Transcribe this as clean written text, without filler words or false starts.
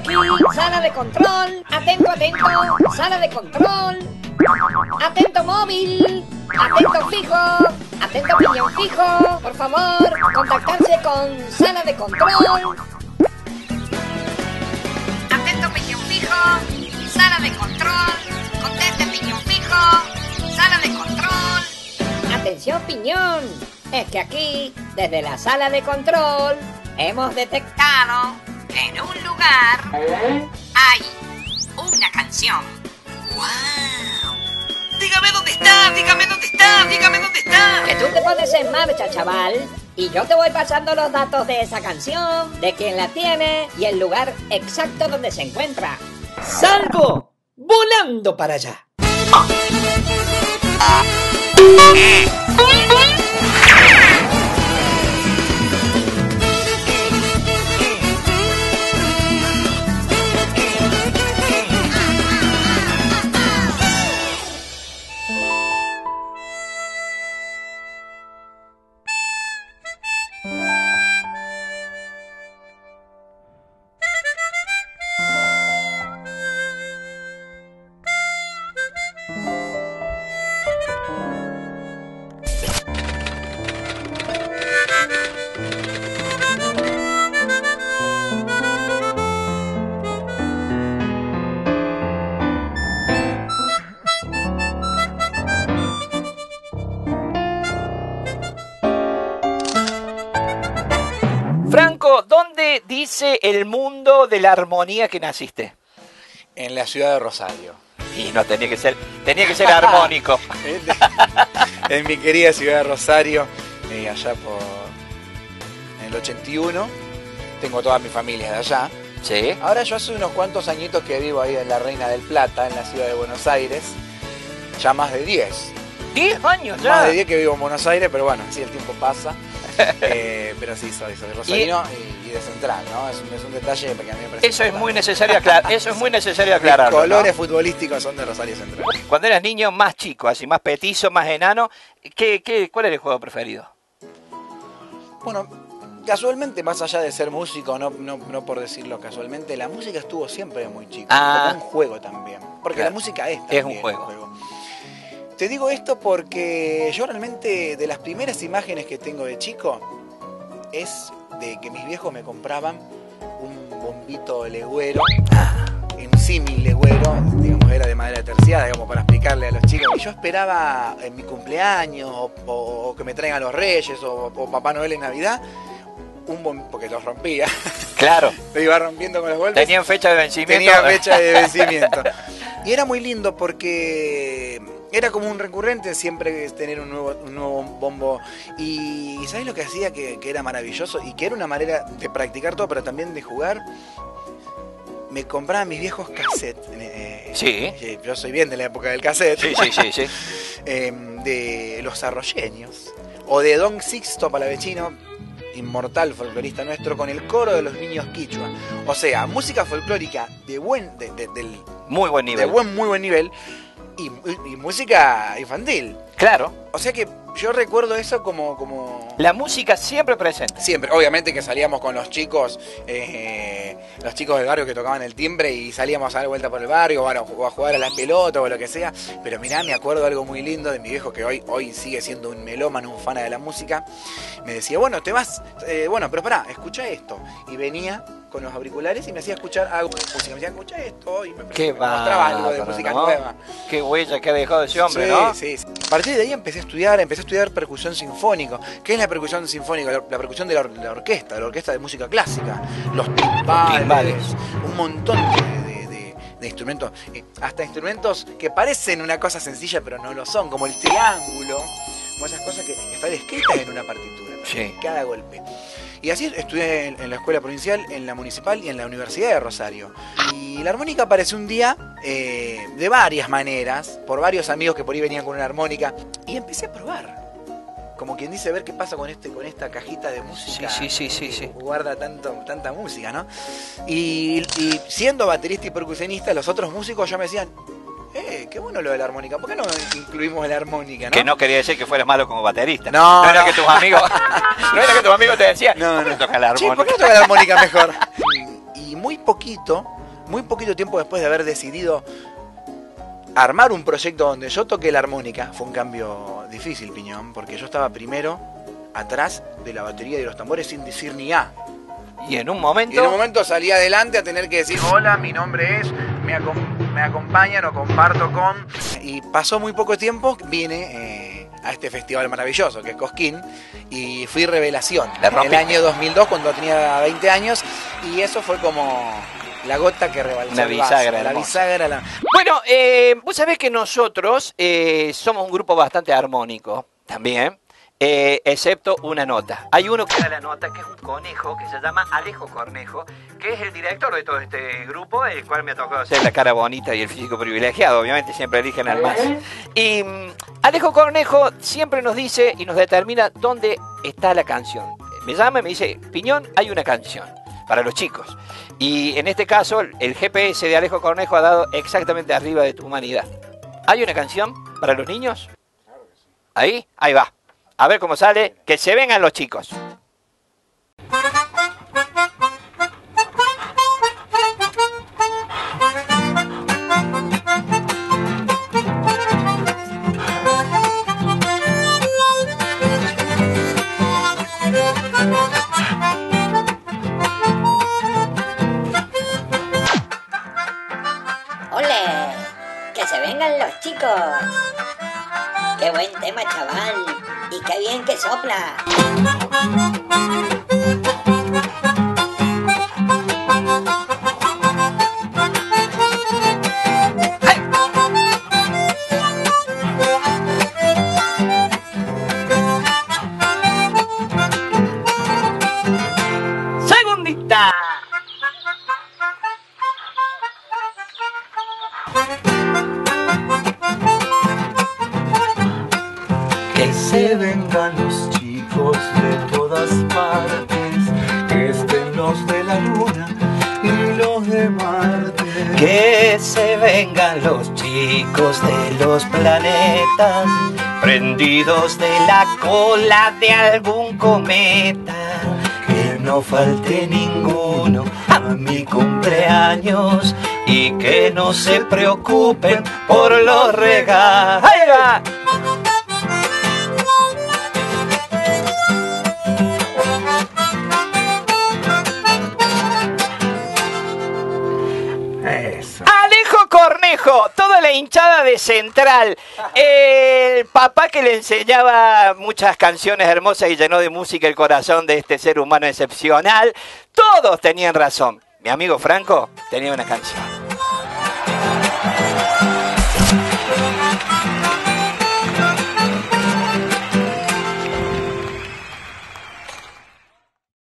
aquí, sala de control. Atento, atento, sala de control. Atento móvil. Atento fijo. Atento piñón fijo. Por favor, contactarse con sala de control. Atento piñón fijo. Sala de control. Conteste piñón fijo. Sala de control. Atención piñón. Es que aquí, desde la sala de control, hemos detectado que en un lugar hay una canción. ¡Wow! Dígame dónde está, dígame dónde está, dígame dónde está. Que tú te pones en marcha, chaval, y yo te voy pasando los datos de esa canción, de quién la tiene y el lugar exacto donde se encuentra. ¡Salgo volando para allá! Franco, ¿dónde dice el mundo de la armonía que naciste? En la ciudad de Rosario. Y no tenía que ser armónico. En mi querida ciudad de Rosario, allá por en el 81. Tengo toda mi familia de allá. Sí. Ahora yo hace unos cuantos añitos que vivo ahí en la Reina del Plata, en la ciudad de Buenos Aires. Ya más de 10. 10 años ya. Más de 10 que vivo en Buenos Aires, pero bueno, así el tiempo pasa. Pero sí, soy rosarino y de Central, ¿no? Es un detalle porque a mí me parece eso es importante. muy necesario aclarar. Eso es muy necesario aclarar. Los colores futbolísticos son de Rosario Central. Cuando eras niño más chico, así más petizo, más enano, ¿cuál era el juego preferido? Bueno, casualmente, más allá de ser músico, no por decirlo casualmente, la música estuvo siempre muy chico. Como un juego también. Porque claro, la música es también un juego. Te digo esto porque yo realmente de las primeras imágenes que tengo de chico es de que mis viejos me compraban un bombito legüero, un símil legüero, digamos era de madera terciada, digamos para explicarle a los chicos. Y yo esperaba en mi cumpleaños o que me traigan los Reyes o Papá Noel en Navidad un bombito, porque los rompía. Claro. Lo iba rompiendo con los golpes. Tenían fecha de vencimiento. Tenía fecha de vencimiento. Y era muy lindo porque era como un recurrente siempre tener un nuevo bombo. Y ¿sabes lo que hacía que era maravilloso? Y que era una manera de practicar todo, pero también de jugar. Me compraban mis viejos cassettes. Sí. Yo soy bien de la época del cassette. Sí. De los arroyeños. O de Don Sixto Palavecino, inmortal folclorista nuestro, con el coro de los niños quichua. O sea, música folclórica del muy buen nivel. Muy buen nivel. Y música infantil. Claro. O sea que yo recuerdo eso como... La música siempre presente. Siempre. Obviamente que salíamos con los chicos del barrio que tocaban el timbre y salíamos a dar vuelta por el barrio o a jugar a las pelotas o lo que sea. Pero mirá, me acuerdo algo muy lindo de mi viejo que hoy sigue siendo un melómano, un fan de la música. Me decía, bueno, te vas... pero pará, escucha esto. Y venía con los auriculares y me hacía escuchar algo de música. Me decía, escucha esto y me mostraba algo de música nueva. Qué huella que ha dejado ese hombre, sí, ¿no? Sí. A partir de ahí empecé a estudiar percusión sinfónica. ¿Qué es la percusión sinfónica? La percusión de la orquesta de música clásica. Los timbales. Un montón de instrumentos. Hasta instrumentos que parecen una cosa sencilla pero no lo son, como el triángulo. Como esas cosas que están escritas en una partitura. Sí. Cada golpe. Y así estudié en la escuela provincial, en la municipal y en la Universidad de Rosario. Y la armónica apareció un día de varias maneras, por varios amigos que por ahí venían con una armónica. Y empecé a probar. Como quien dice, ver qué pasa con esta cajita de música. Sí. Guarda tanta música, ¿no? Y siendo baterista y percusionista, los otros músicos ya me decían... qué bueno lo de la armónica. ¿Por qué no incluimos la armónica, no? Que no quería decir que fueras malo como baterista. No era que tus amigos te decían, no. toca la armónica. Che, ¿por qué no toca la armónica mejor? Y muy poquito tiempo después de haber decidido armar un proyecto donde yo toqué la armónica. Fue un cambio difícil, Piñón, porque yo estaba primero atrás de la batería y de los tambores sin decir ni A. Y en un momento salí adelante a tener que decir, hola, mi nombre es, me acompañan o comparto con... Y pasó muy poco tiempo, vine a este festival maravilloso que es Cosquín y fui revelación en el año 2002 cuando tenía 20 años y eso fue como la gota que rebalsó el vaso, la bisagra. Bueno, vos sabés que nosotros somos un grupo bastante armónico también. Excepto una nota. Hay uno que da la nota, que es un conejo, que se llama Alejo Cornejo, que es el director de todo este grupo, el cual me ha tocado hacer la cara bonita y el físico privilegiado, obviamente siempre eligen al más. Y Alejo Cornejo siempre nos dice y nos determina dónde está la canción. Me llama y me dice, Piñón, hay una canción para los chicos. Y en este caso, el GPS de Alejo Cornejo ha dado exactamente arriba de Tu Humanidad. ¿Hay una canción para los niños? Ahí va. A ver cómo sale, que se vengan los chicos. ¡Ole! ¡Que se vengan los chicos! ¡Qué buen tema, chaval! ¡Y qué bien que sopla! ¡Segundita! Que se vengan los chicos de todas partes, que estén los de la luna y los de Marte. Que se vengan los chicos de los planetas, prendidos de la cola de algún cometa. Que no falte ninguno a mi cumpleaños y que no se preocupen por los regalos. ¡Ahí va! Alejo Cornejo, toda la hinchada de Central, el papá que le enseñaba muchas canciones hermosas y llenó de música el corazón de este ser humano excepcional, todos tenían razón. Mi amigo Franco tenía una canción.